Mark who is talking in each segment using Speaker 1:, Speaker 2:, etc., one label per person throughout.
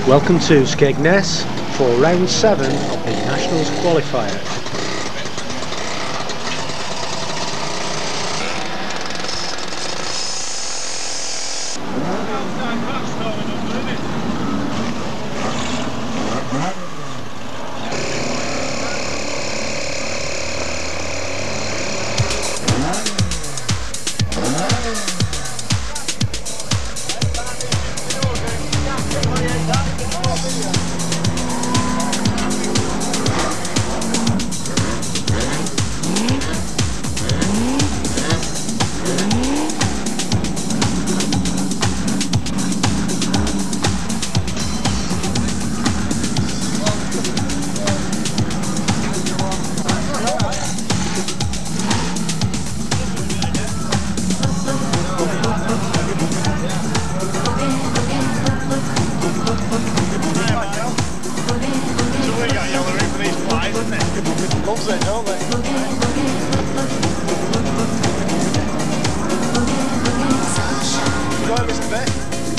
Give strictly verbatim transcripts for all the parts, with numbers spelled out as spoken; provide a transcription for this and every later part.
Speaker 1: Welcome to Skegness for round seven of the Nationals qualifier.
Speaker 2: Loves it, don't they? Go on, Mister Beck.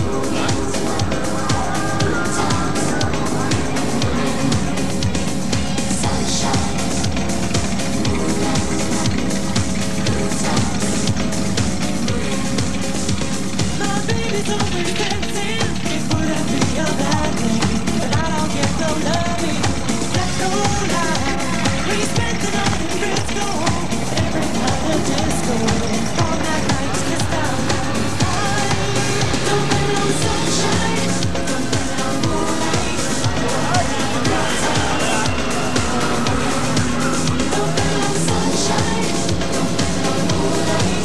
Speaker 3: My baby's always dancing. It wouldn't be a bad thing, but I don't get no loving. That's no lie. We spent the night in Frisco, every night a disco, all that night kissed out. Don't blame it on sunshine, don't blame it on moonlight. Don't blame it on sunshine, don't blame it on moonlight.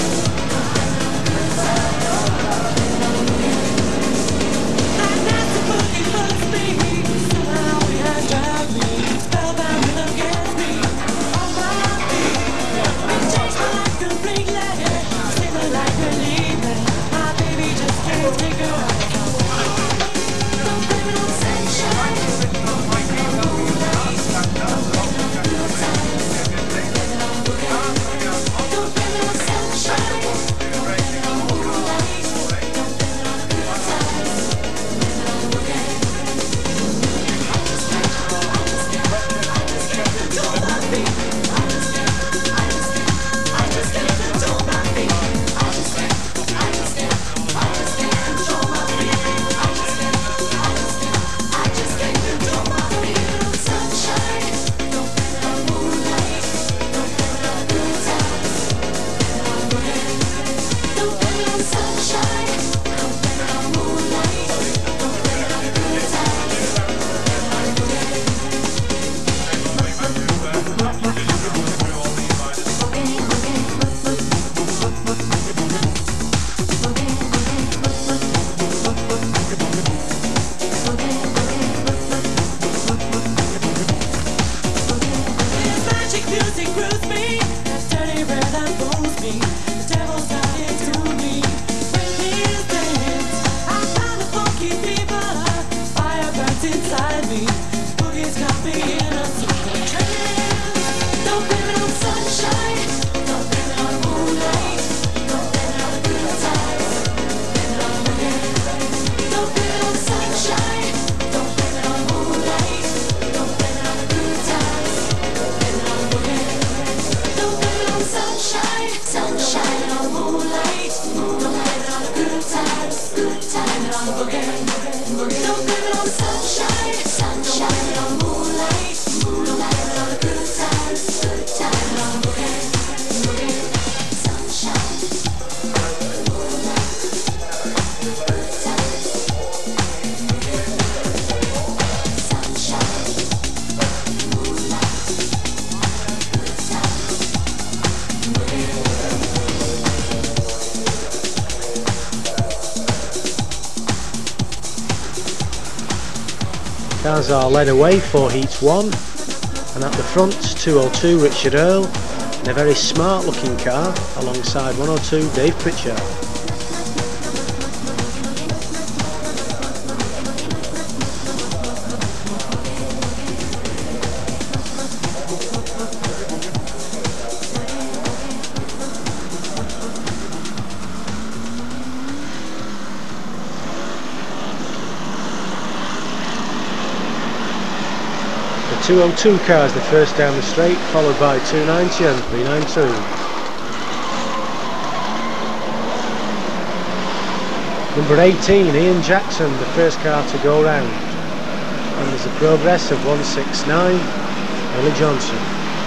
Speaker 3: And that's the boogie must be. Somehow we had dragged me, spellbound rhythm gets me on my feet. It changed my life completely, saved my life completely. My baby just can't take her out. Don't blame it on sunshine, don't blame it on moonlight. Don't blame it on good times, blame it on boogie. Don't blame it on sunshine, don't blame it on moonlight. Don't blame it on good times, blame it on boogie. I just can't, I just can't, I just can't control my feet. I just can't, I just can't, I just can't control my feet. I just can't, I just can't, I just can't control my feet. I just can't, I just can't, I just can't control my feet. Sunshine, don't blame it on moonlight. Don't blame it on good times, blame it on boogie. Don't blame it on sunshine, don't blame it on moonlight. Don't blame it on good times, blame it on boogie. This magic music grooves me, that dirty rhythm fools me. The devil's not into me. When these dance, I found a funky fever. Fire burns inside me. Boogie's got me in a super trance. Don't blame it on sunshine, don't blame it on moonlight. Don't blame it on good times, blame it on boogie. Don't blame it on sunshine, don't blame it on moonlight. Don't blame it on good times, blame it on boogie. Don't blame it on sunshine, sunshine on moonlight. Don't blame it on good times, good times on boogie. Don't blame it on sunshine, sunshine on moonlight. Don't blame it on good times, good times on boogie. Sunshine, moonlight, good times. Sunshine, moonlight, good
Speaker 1: Cars are led away for heats one, and at the front two oh two Richard Earl in a very smart looking car alongside one oh two Dave Pritchard. two oh two cars the first down the straight, followed by two ninety and three ninety-two. Number eighteen, Ian Jackson, the first car to go round. And there's a progress of one sixty-nine, Billy Johnson.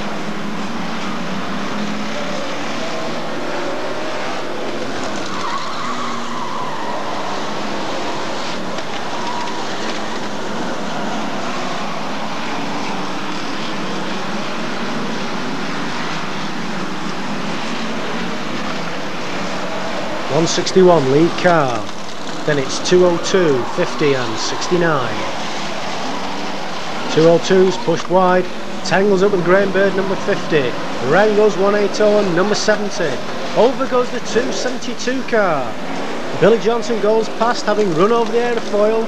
Speaker 1: one sixty-one, lead car. Then it's two oh two, fifty and sixty-nine. two oh two's pushed wide, tangles up with Graham Bird number fifty. Around goes one eighty and number seventy. Over goes the two seventy-two car. Billy Johnson goes past, having run over the aerofoil.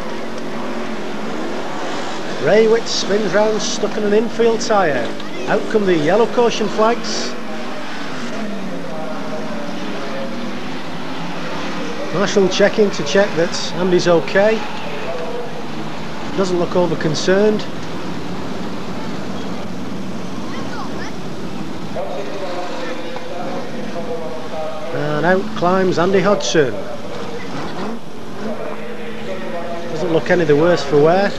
Speaker 1: Ray Witt spins round, stuck in an infield tyre. Out come the yellow caution flags. Marshall checking to check that Andy's okay. Doesn't look over concerned. And out climbs Andy Hodgson. Doesn't look any the worse for wear.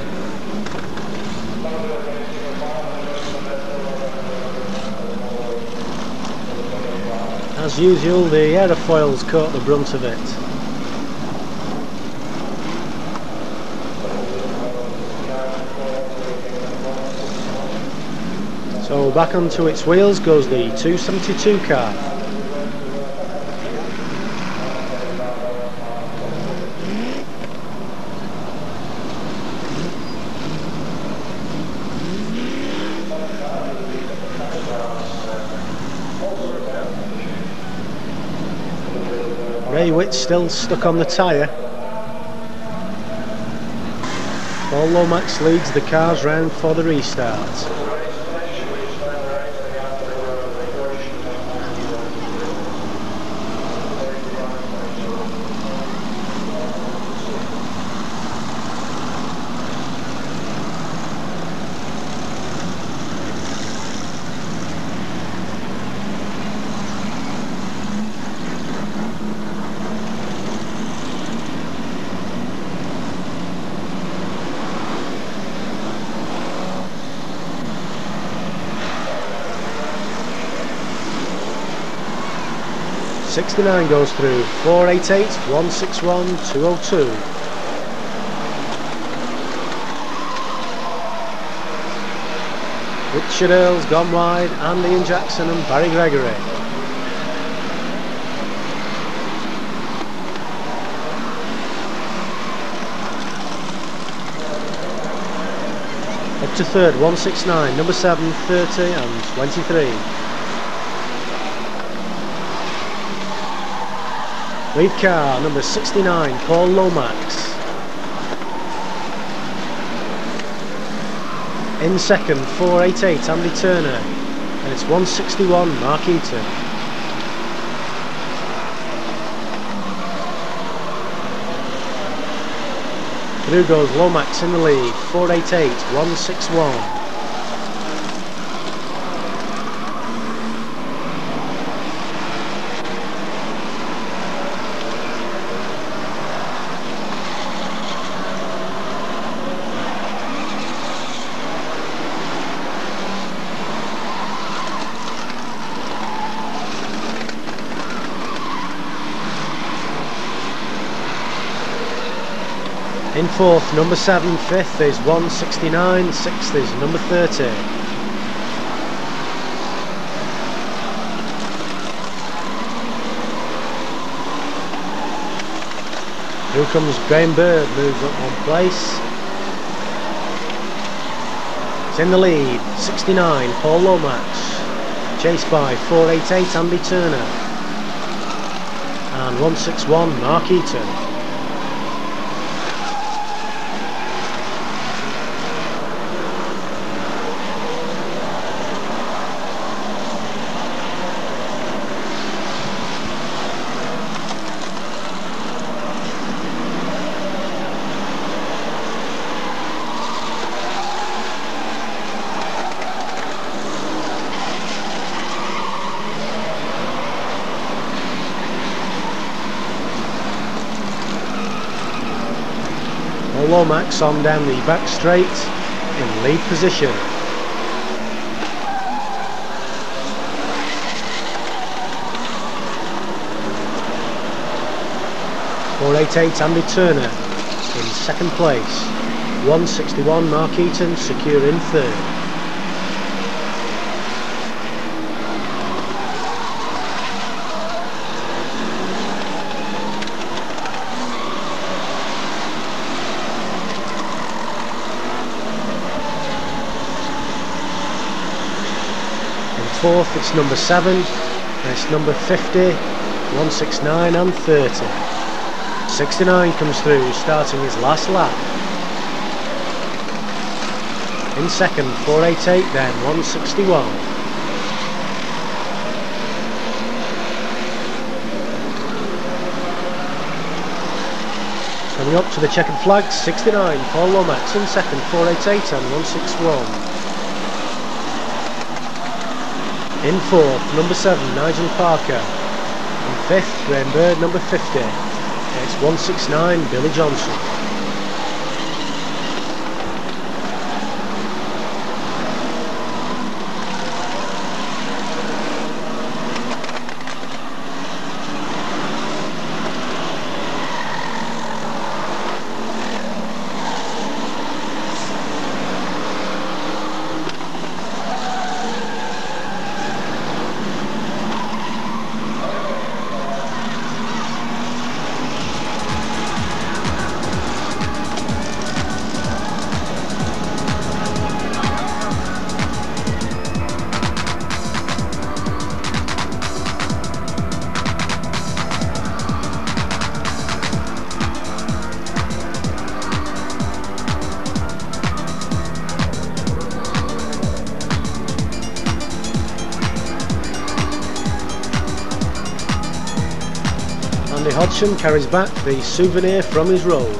Speaker 1: As usual, the aerofoils caught the brunt of it. So back onto its wheels goes the two seventy-two car. Ray Witt still stuck on the tyre. Paul Lomax leads the cars round for the restart. sixty-nine goes through, four eighty-eight, one sixty-one, two oh two. Richard Earl's gone wide, and Ian Jackson and Barry Gregory. Up to third, one sixty-nine, number seven, thirty and twenty-three. Lead car, number sixty-nine, Paul Lomax. In second, four eighty-eight, Andy Turner. And it's one sixty-one, Mark Eaton. Through goes Lomax in the lead, four eighty-eight, one sixty-one. In fourth, number seven, fifth is one sixty-nine, sixth is number thirty. Here comes Graham Bird, moves up one place. It's in the lead, sixty-nine, Paul Lomax. Chased by four eighty-eight, Andy Turner. And one sixty-one, Mark Eaton. Paul Lomax on down the back straight in lead position. four eighty-eight Andy Turner in second place. one sixty-one Mark Eaton secure in third. In fourth it's number seven, and it's number fifty, one sixty-nine and thirty. sixty-nine comes through, starting his last lap. In second, four eighty-eight, then one sixty-one. Coming up to the checkered flags, sixty-nine, Paul Lomax in second, four eighty-eight and one sixty-one. In fourth, number seven, Nigel Parker. In fifth, Graham Bird, number fifty. It's one sixty-nine, Billy Johnson. Andy Hodgson carries back the souvenir from his roll.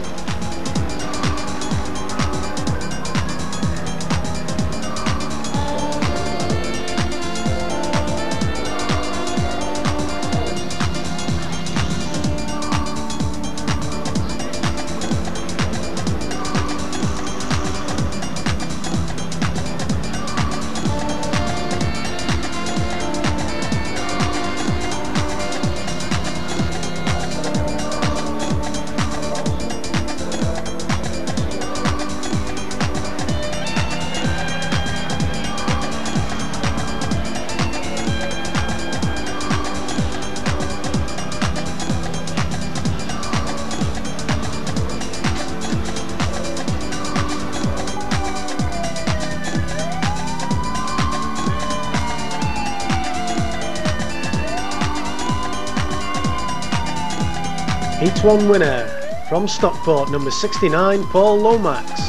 Speaker 1: Heat one winner from Stockport, number sixty-nine, Paul Lomax.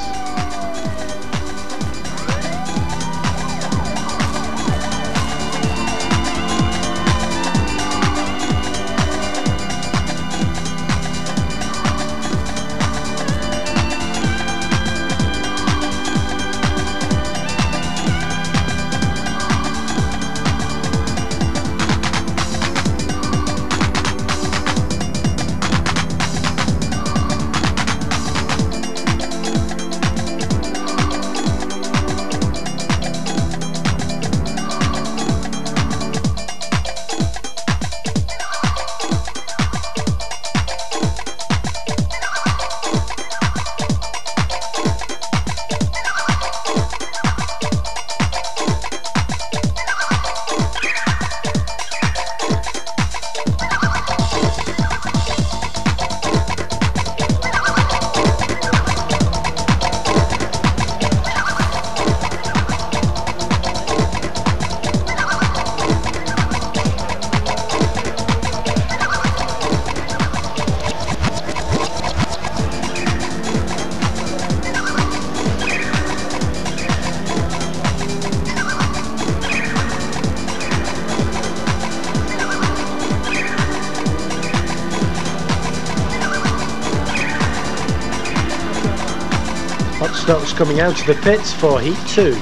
Speaker 1: Hotstox coming out of the pits for Heat two.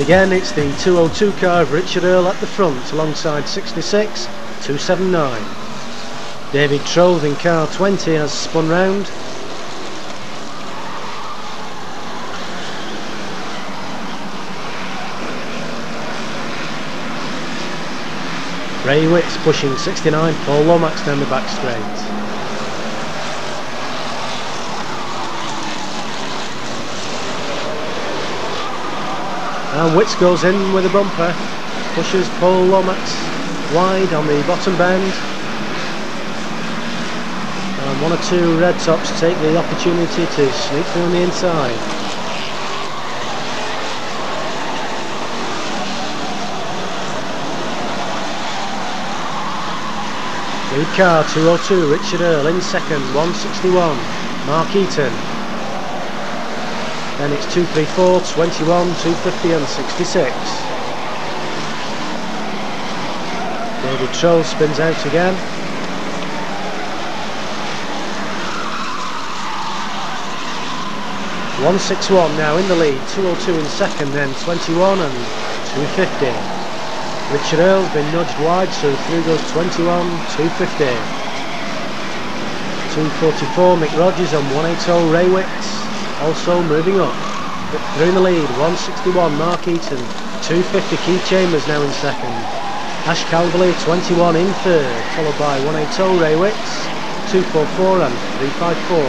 Speaker 1: again it's the two oh two car of Richard Earl at the front alongside sixty-six, two seventy-nine. David Troth in car twenty has spun round. Ray Witts pushing sixty-nine, Paul Lomax down the back straight. And Witts goes in with a bumper, pushes Paul Lomax wide on the bottom bend. And one or two red tops take the opportunity to sneak through on the inside. Lead car two oh two, Richard Earl in second, one sixty-one, Mark Eaton. Then it's two thirty-four, twenty-one, two fifty and sixty-six. David Troll spins out again. one sixty-one now in the lead, two oh two in second, then twenty-one and two fifty. Richard Earl's been nudged wide, so through goes twenty-one, two fifty. two forty-four, Mick Rogers and one eighty, Ray Witts. Also moving up, but through in the lead, one sixty-one, Mark Eaton, two fifty, Keith Chambers now in second. Ash Calverley, twenty-one in third, followed by one eighty, Ray Witts, two forty-four and three fifty-four.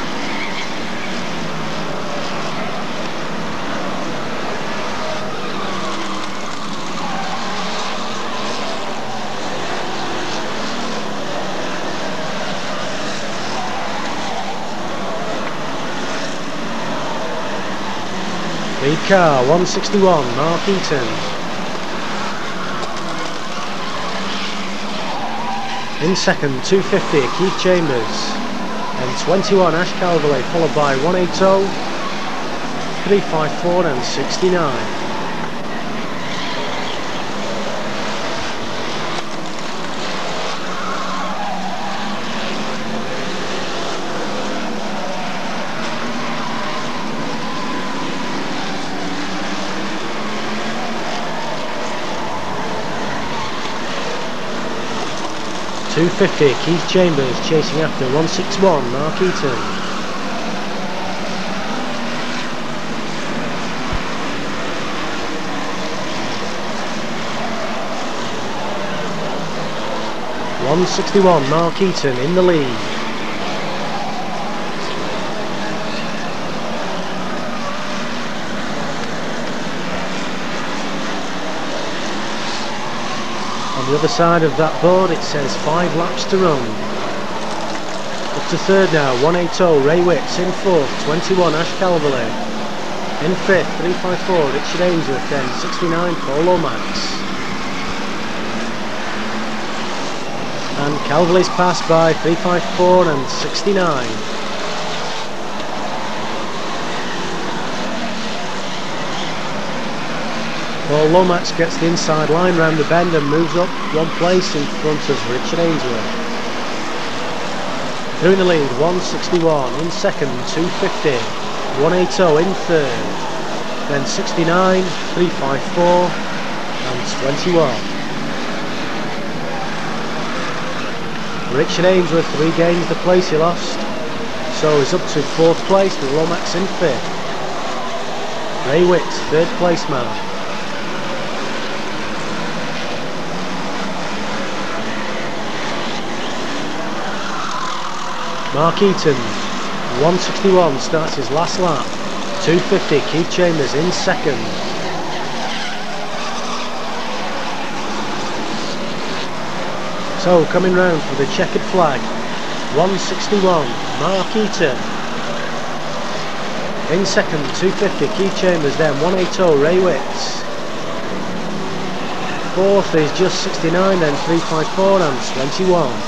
Speaker 1: Lead car one sixty-one, Mark Eaton. In second, two fifty, Keith Chambers. And twenty-one, Ash Calverley, followed by one eighty, three fifty-four and sixty-nine. two fifty, Keith Chambers chasing after one sixty-one, Mark Eaton. one sixty-one, Mark Eaton in the lead. On the other side of that board it says five laps to run. Up to third now, one eighty, Ray Witts. In fourth, twenty-one, Ash Calverley. In fifth, three fifty-four, Richard Ainsworth. Then sixty-nine, Paul Lomax. And Calverley's passed by three fifty-four and sixty-nine. Paul Lomax gets the inside line round the bend and moves up one place in front of Richard Ainsworth. Through in the lead, one sixty-one, in second, two fifty, one eighty in third, then sixty-nine, three fifty-four and twenty-one. Richard Ainsworth regains the place he lost, so he's up to fourth place with Lomax in fifth. Ray Witts, third place man. Mark Eaton, one sixty-one, starts his last lap. two fifty, Keith Chambers in second. So coming round for the checkered flag, one sixty-one, Mark Eaton. In second, two fifty, Keith Chambers, then one eighty, Ray Witts. Fourth is just sixty-nine, then three fifty-four and twenty-one.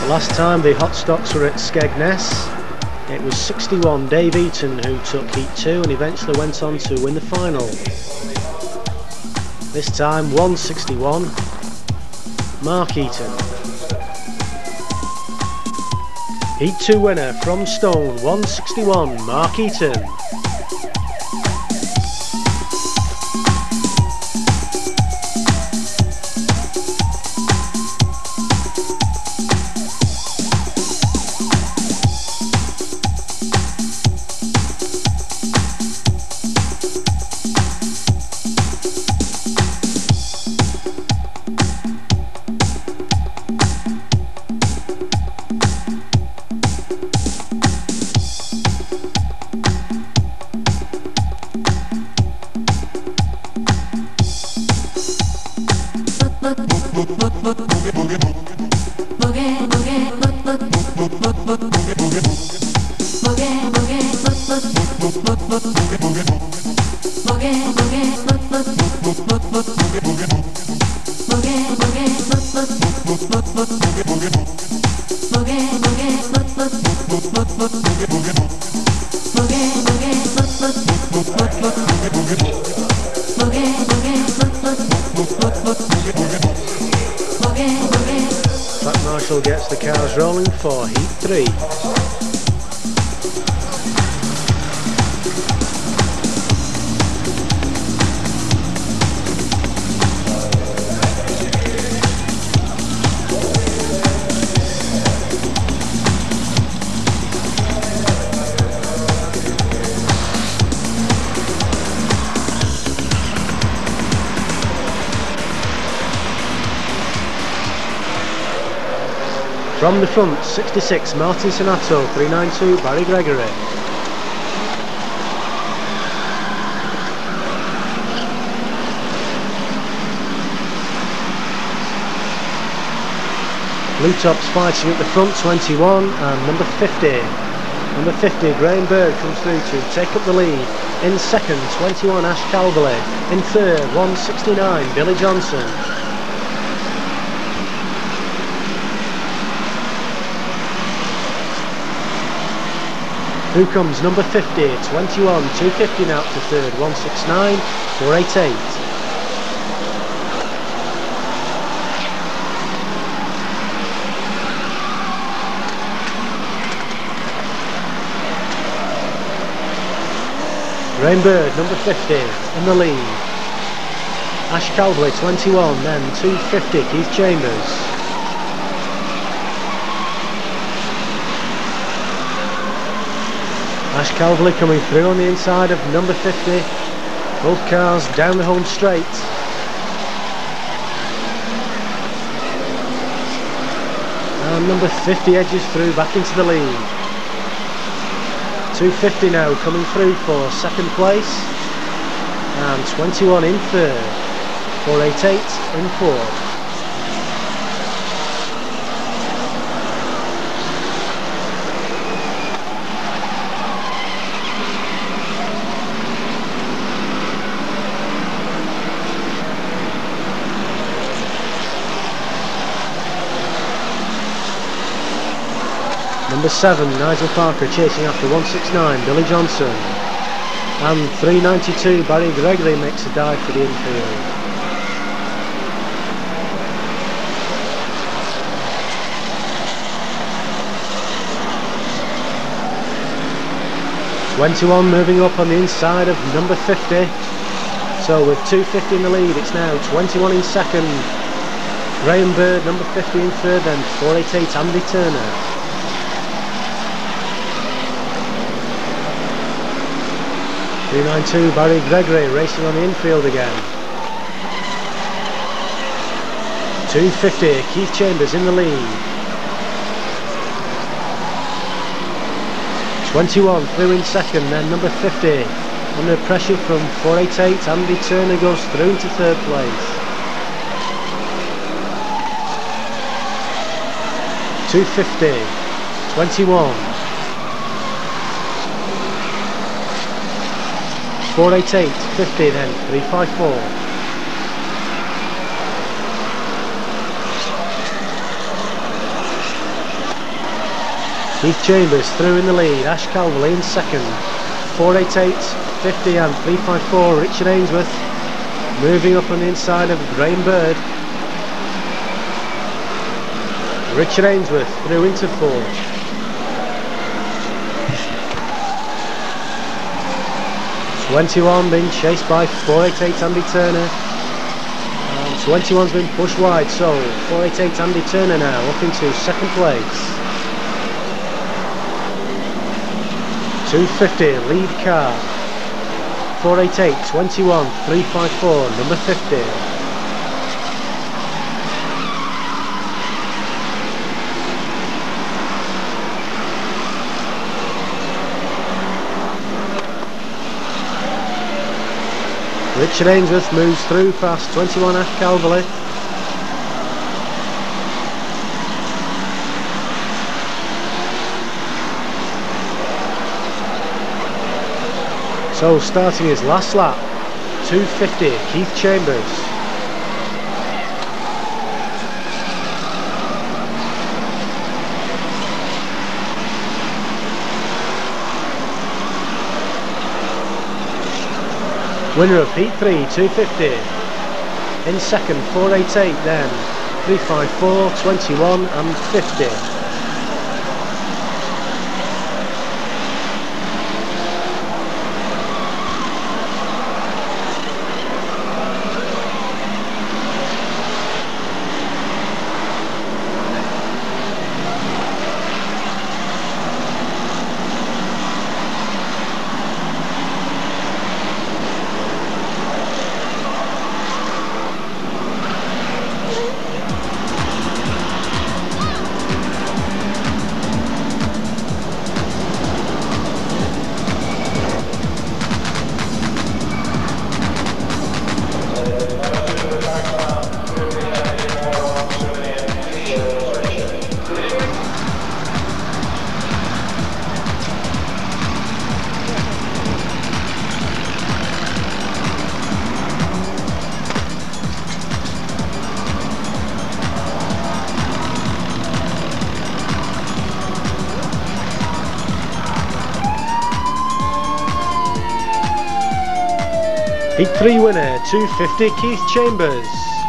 Speaker 1: Last time the Hotstox were at Skegness, it was sixty-one Dave Eaton who took heat two and eventually went on to win the final. This time one sixty-one, Mark Eaton. Heat two winner from Stone, one sixty-one, Mark Eaton. Track Marshal gets the cars rolling for heat three. From the front, sixty-six, Martin Sonato, three ninety-two, Barry Gregory. Blue Tops fighting at the front, twenty-one, and number fifty. Number fifty, Graham Bird comes through to take up the lead. In second, twenty-one, Ash Calverley. In third, one sixty-nine, Billy Johnson. Who comes number fifty, twenty-one, two fifty now to third, one sixty-nine, four eighty-eight. Rainbird, number fifty, in the lead. Ash Calverley, twenty-one, then two fifty, Keith Chambers. Ash Calverley coming through on the inside of number fifty. Both cars down the home straight. And number fifty edges through back into the lead. two fifty now coming through for second place. And twenty-one in third. four eighty-eight in fourth. Number seven, Nigel Parker chasing after one sixty-nine, Billy Johnson. And three ninety-two, Barry Gregory makes a dive for the infield. twenty-one moving up on the inside of number fifty. So with two fifty in the lead, it's now twenty-one in second. Graham Bird, number fifty in third, then four eighty-eight, Andy Turner. three ninety-two, Barry Gregory racing on the infield again. two fifty, Keith Chambers in the lead. twenty-one through in second, then number fifty. Under pressure from four eighty-eight, Andy Turner goes through into third place. two fifty, twenty-one. four eighty-eight, fifty then, three fifty-four. Keith Chambers through in the lead, Ash Calverley in second, four eighty-eight, fifty and three fifty-four, Richard Ainsworth moving up on the inside of Graham Bird. Richard Ainsworth through into fourth. twenty-one being chased by four eighty-eight Andy Turner. And twenty-one's been pushed wide, so four eighty-eight Andy Turner now up into second place. two fifty lead car. four eighty-eight, twenty-one, three fifty-four, number fifty. Richard Ainsworth moves through past twenty-one Ash Calverley. So starting his last lap, two fifty, Keith Chambers. Winner of Heat three, two fifty. In second, four eighty-eight then, three fifty-four, twenty-one and fifty. Heat three winner, two fifty, Keith Chambers.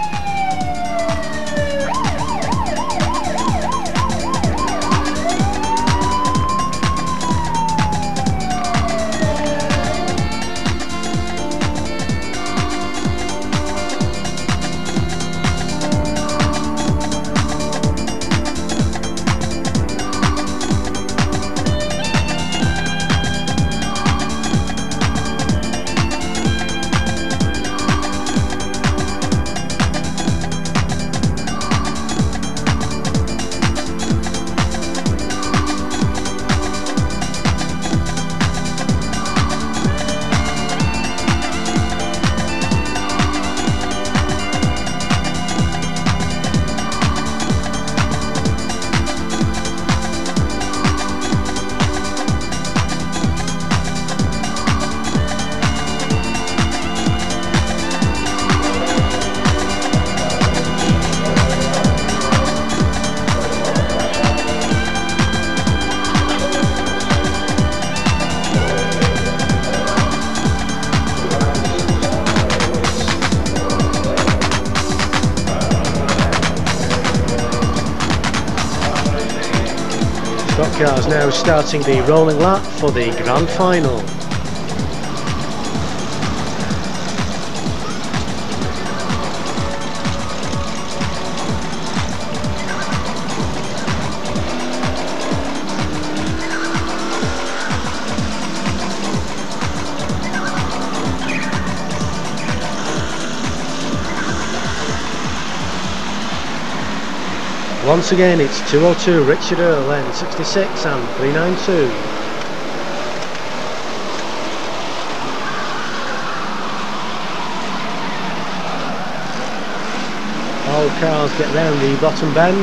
Speaker 1: Stock cars now starting the rolling lap for the grand final. Once again it's two oh two Richard Earl, then sixty-six and three ninety-two. All cars get round the bottom bend.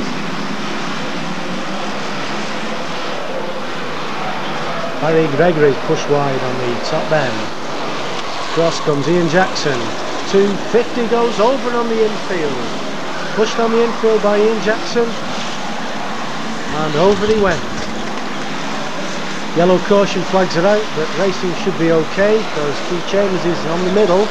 Speaker 1: Barry Gregory's pushed wide on the top bend. Cross comes Ian Jackson. two fifty goes over on the infield. Pushed on the infield by Ian Jackson, and over he went. Yellow caution flags are out, but racing should be okay because Keith Chambers is on the middle.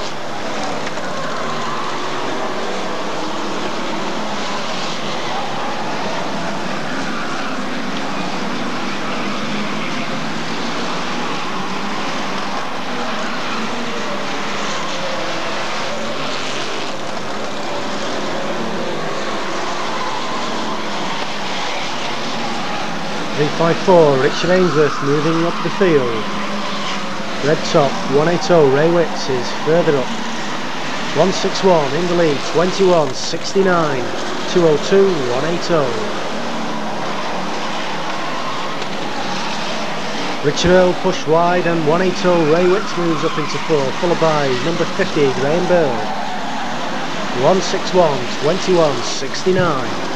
Speaker 1: three five four, Richard Ainsworth moving up the field. Red top, one eighty, Ray Witts is further up. one sixty-one in the lead, twenty-one sixty-nine, two oh two, one eighty. Richard Earl pushed wide and one eighty, Ray Witts moves up into four, followed by number fifty, Graham Bird. one sixty-one, twenty-one sixty-nine.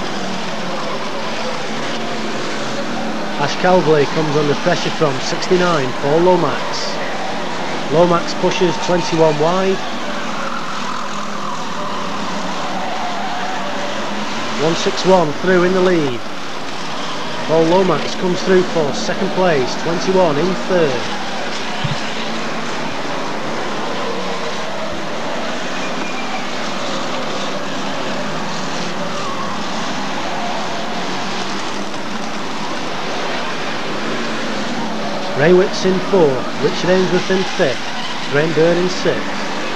Speaker 1: Ash Calverley comes under pressure from sixty-nine, Paul Lomax. Lomax pushes twenty-one wide. one sixty-one through in the lead. Paul Lomax comes through for second place, twenty-one in third. Ray Witts in fourth, Richard Ainsworth in fifth, Graham Bird in sixth.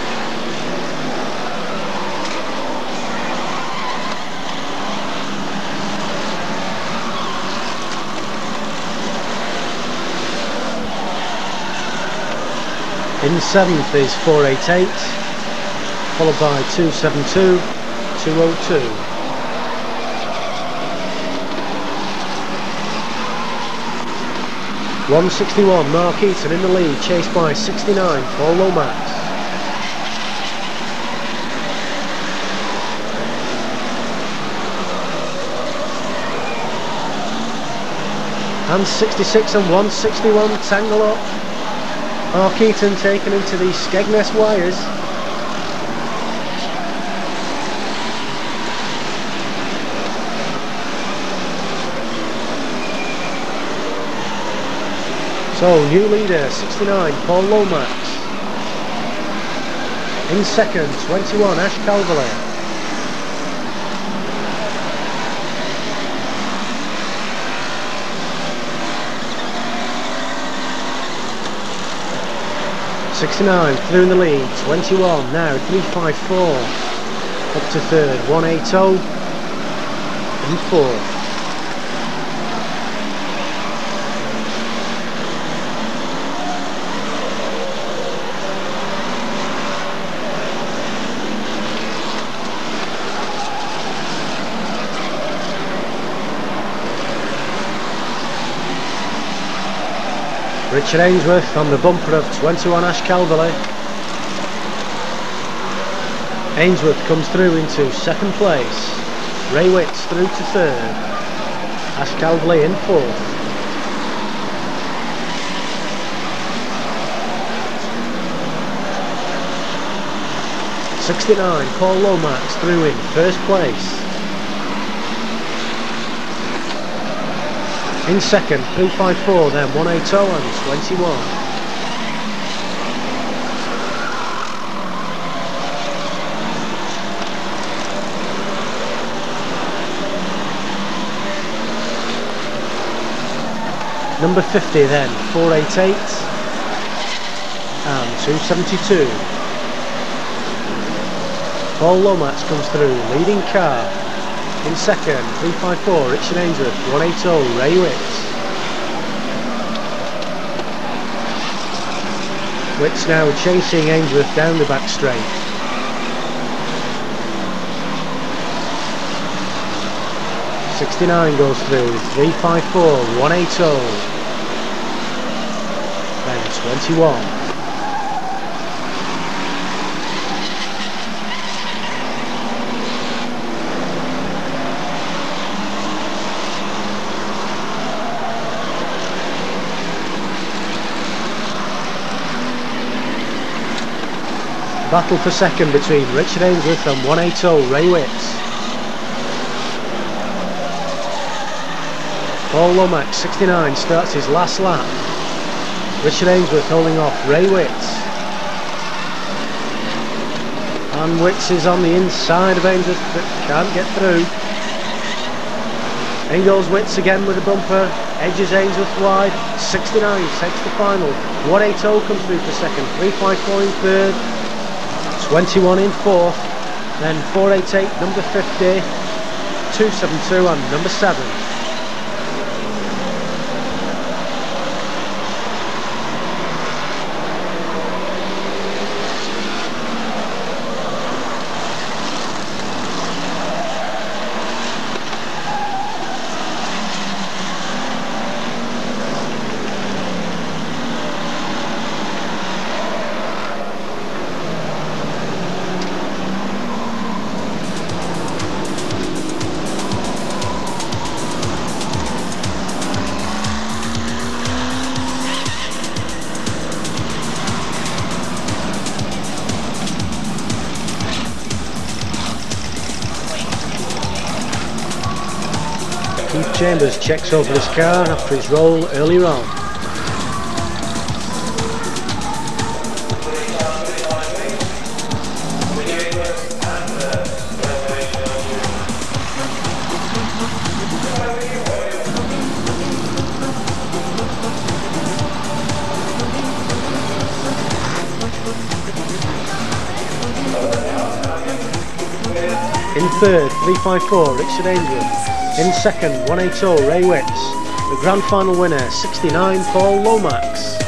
Speaker 1: In seventh is four eighty-eight, followed by two seventy-two, two oh two. one sixty-one, Mark Eaton in the lead, chased by sixty-nine, Paul Lomax. And sixty-six and one sixty-one tangle up. Mark Eaton taken into the Skegness wires. So, new leader, sixty-nine, Paul Lomax. In second, twenty-one, Ash Calverley. sixty-nine, through in the lead, twenty-one, now three five four. Up to third, one eighty, in fourth. Richard Ainsworth on the bumper of twenty-one Ash Calverley. Ainsworth comes through into second place. Ray Witts through to third. Ash Calverley in fourth. sixty-nine, Paul Lomax through in first place. In second, three five four, then one eighty and twenty-one. Number fifty then, four eighty-eight and two seventy-two. Paul Lomax comes through, leading car. In second, three five four, Richard Ainsworth, one eighty, Ray Witts. Witts now chasing Ainsworth down the back straight. sixty-nine goes through, three five four, one eighty, then twenty-one. Battle for second between Richard Ainsworth and one eighty, Ray Witts. Paul Lomax, sixty-nine, starts his last lap. Richard Ainsworth holding off Ray Witts. And Witts is on the inside of Ainsworth but can't get through. In goes Witts again with a bumper, edges Ainsworth wide. Sixty-nine takes the final. one eighty comes through for second, three fifty-four in third, twenty-one in fourth, then four eighty-eight number fifty, two seventy-two and number seven. Keith Chambers checks over his car after his roll earlier on. In third, three fifty-four, Richard Ainsworth. In second, one eighty Ray Witts. The grand final winner, sixty-nine, Paul Lomax.